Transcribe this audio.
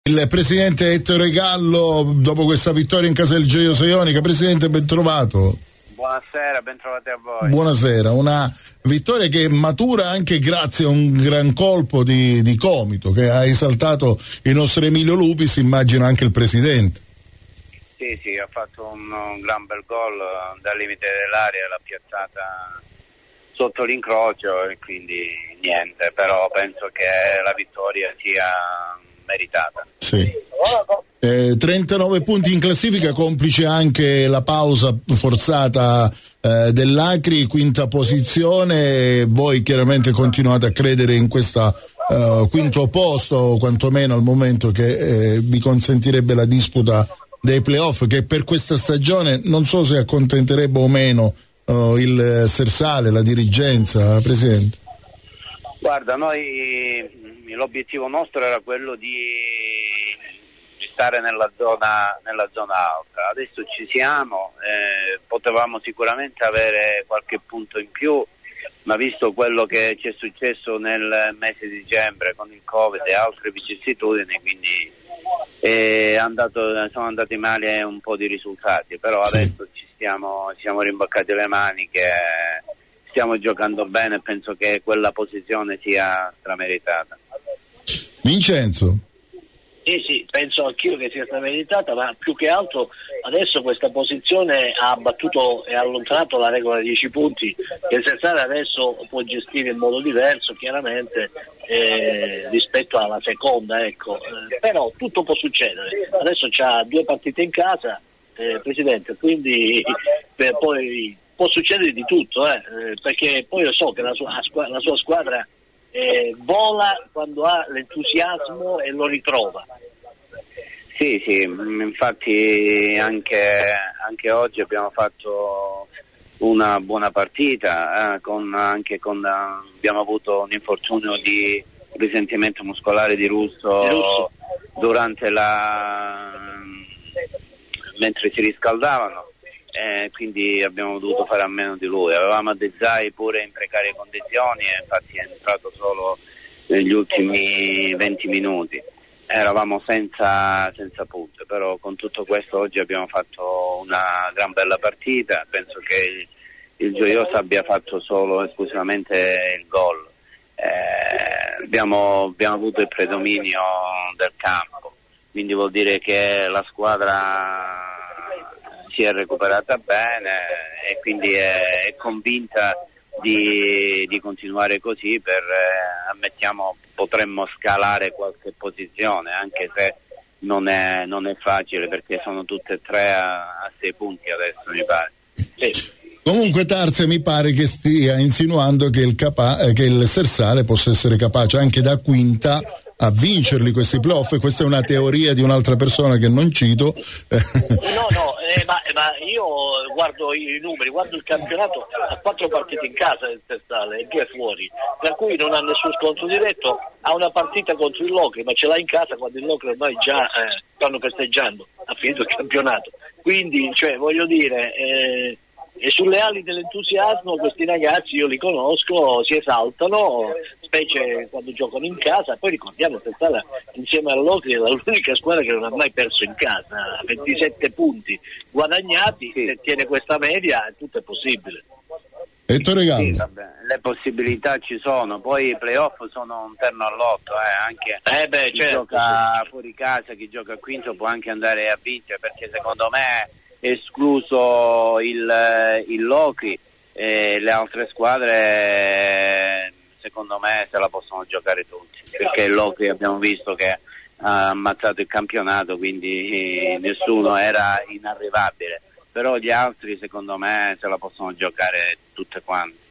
Il presidente Ettore Gallo, dopo questa vittoria in casa del Gioioso Ionica. Presidente, ben trovato. Buonasera, ben trovati a voi. Buonasera, una vittoria che matura anche grazie a un gran colpo di Comito che ha esaltato il nostro Emilio Lupis, immagino anche il presidente. Sì, ha fatto un gran bel gol dal limite dell'area, l'ha piazzata sotto l'incrocio e quindi niente, però penso che la vittoria sia meritata. Sì. 39 punti in classifica, complice anche la pausa forzata dell'Acri, quinta posizione. Voi chiaramente continuate a credere in questa quinto posto, quantomeno al momento, che vi consentirebbe la disputa dei playoff, che per questa stagione non so se accontenterebbe o meno il Sersale, la dirigenza, Presidente. Guarda, noi l'obiettivo nostro era quello di stare nella zona alta. Adesso ci siamo, potevamo sicuramente avere qualche punto in più, ma visto quello che ci è successo nel mese di dicembre con il Covid e altre vicissitudini, quindi sono andati male un po' di risultati, però adesso ci siamo rimboccati le maniche, stiamo giocando bene e penso che quella posizione sia strameritata. Vincenzo. Sì, penso anch'io che sia stata meritata, ma più che altro adesso questa posizione ha abbattuto e allontanato la regola dei 10 punti, che il Sersale adesso può gestire in modo diverso chiaramente rispetto alla seconda, ecco. Però tutto può succedere, adesso c'ha 2 partite in casa, Presidente, quindi poi può succedere di tutto, perché poi io so che la sua squadra vola quando ha l'entusiasmo e lo ritrova. Sì, infatti anche oggi abbiamo fatto una buona partita, abbiamo avuto un infortunio di risentimento muscolare di Russo durante mentre si riscaldavano. Quindi abbiamo dovuto fare a meno di lui. Avevamo Adezai pure in precarie condizioni e infatti è entrato solo negli ultimi 20 minuti. Eravamo senza punte, però con tutto questo oggi abbiamo fatto una gran bella partita. Penso che il Gioioso abbia fatto solo esclusivamente il gol. Abbiamo avuto il predominio del campo, quindi vuol dire che la squadra si è recuperata bene e quindi è convinta di continuare così ammettiamo, potremmo scalare qualche posizione, anche se non è facile perché sono tutte e tre a 6 punti adesso, mi pare. Sì. Comunque Tarse mi pare che stia insinuando che il Sersale possa essere capace anche da quinta a vincerli questi playoff, e questa è una teoria di un'altra persona che non cito. Ma io guardo i numeri, guardo il campionato, ha 4 partite in casa del Sersale e 2 fuori, per cui non ha nessun scontro diretto, ha una partita contro il Locri, ma ce l'ha in casa quando il Locri ormai già stanno festeggiando, ha finito il campionato, quindi voglio dire, e sulle ali dell'entusiasmo questi ragazzi, io li conosco, si esaltano, specie quando giocano in casa. Poi ricordiamo che Sersale insieme all'Ocri è l'unica squadra che non ha mai perso in casa, 27 punti guadagnati, se tiene questa media tutto è possibile. Ettore Gallo. Sì, vabbè, le possibilità ci sono, poi i playoff sono un terno all'otto, anche chi gioca fuori casa, chi gioca a quinto può anche andare a vincere, perché secondo me escluso il Locri, le altre squadre secondo me se la possono giocare tutti, perché il Locri abbiamo visto che ha ammazzato il campionato, quindi nessuno era inarrivabile, però gli altri secondo me se la possono giocare tutte quante.